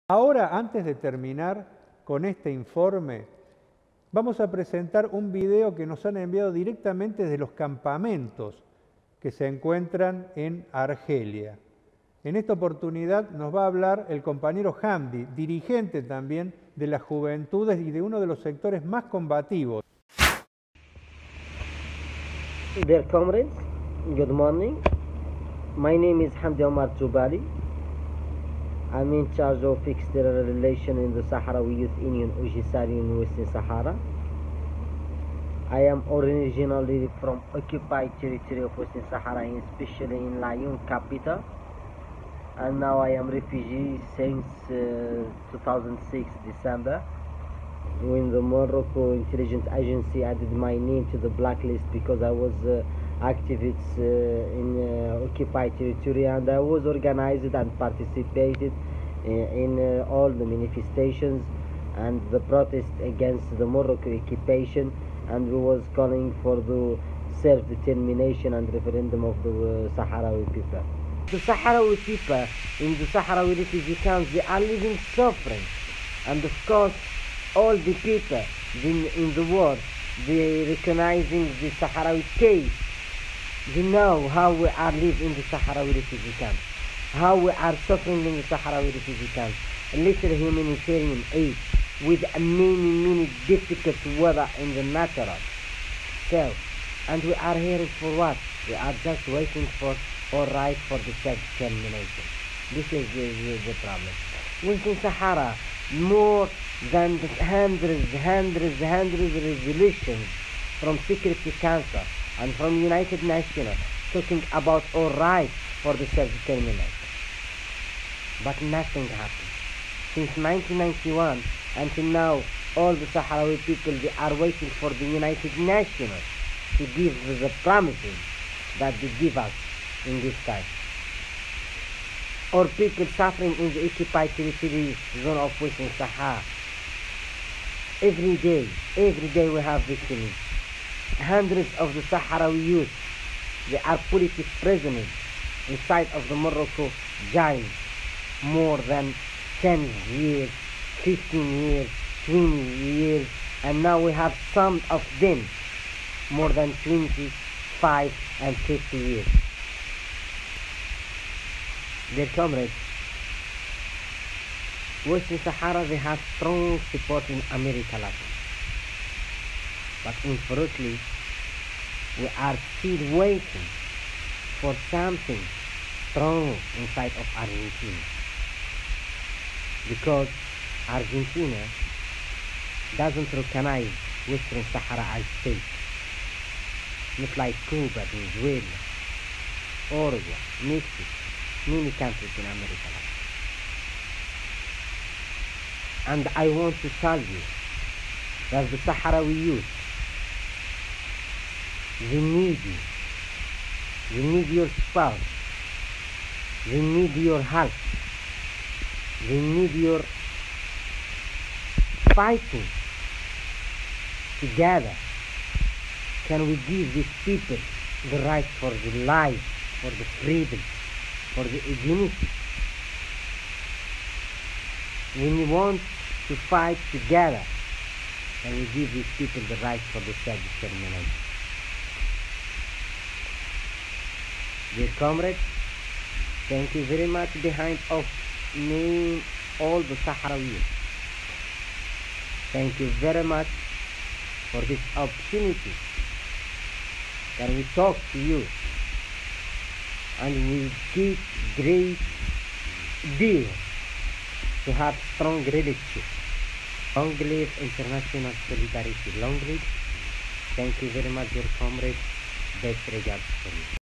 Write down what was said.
Ahora, antes de terminar con este informe, vamos a presentar un video que nos han enviado directamente desde los campamentos que se encuentran en Argelia. En esta oportunidad nos va a hablar el compañero Hamdi, dirigente también de las juventudes y de uno de los sectores más combativos. Dear comrades, good morning. My name is Hamdi Omar Tubali. I'm in charge of external relations in the Sahrawi Youth Union, Ujisari in Western Sahara. I am originally from occupied territory of Western Sahara, especially in Laayoune capital. And now I am refugee since 2006 December, when the Morocco Intelligence Agency added my name to the blacklist because I was activist in occupied territory, and I was organized and participated in all the manifestations and the protest against the Morocco occupation, and we was calling for the self-determination and referendum of the Sahrawi people. The Sahrawi people in the Sahrawi refugee camps, they are living suffering, and of course all the people in the world, they recognizing the Sahrawi case. They know how we are living in the Sahrawi refugee camps, how we are suffering in the Sahrawi refugee camps. A little humanitarian aid with many difficult weather in the natural. So, and we are here for what? We are just waiting for all right for the self-determination. This is the problem. Within Sahara, more than hundreds of resolutions from Security Council and from United Nations talking about all right for the self-determination. But nothing happened. Since 1991 until now, all the Sahrawi people, they are waiting for the United Nations to give the promises that they give us in this time. Or people suffering in the occupied territory zone of Western Sahara. Every day we have victims. Hundreds of the Sahrawi youth, they are political prisoners inside of the Morocco jail. More than 10 years, 15 years, 20 years, and now we have some of them more than 25 and 50 years. Dear comrades, Western Sahara, they have strong support in America Latin. But unfortunately, we are still waiting for something strong inside of Argentina. Because Argentina doesn't recognize Western Sahara as state. Not like Cuba, Venezuela, Uruguay, Mexico, many countries in America. And I want to tell you that the Sahrawi youth, they need you. They need your support. They need your help. They need your fighting. Together, can we give these people the right for the life, for the freedom, for the dignity? When we want to fight together, can we give these people the right for the self-determination? Dear comrades, thank you very much behind of me, all the Sahrawis. Thank you very much for this opportunity. Can we talk to you? And we give great deal to have strong relationship. Long live international solidarity. Long live. Thank you very much, dear comrades. Best regards for you.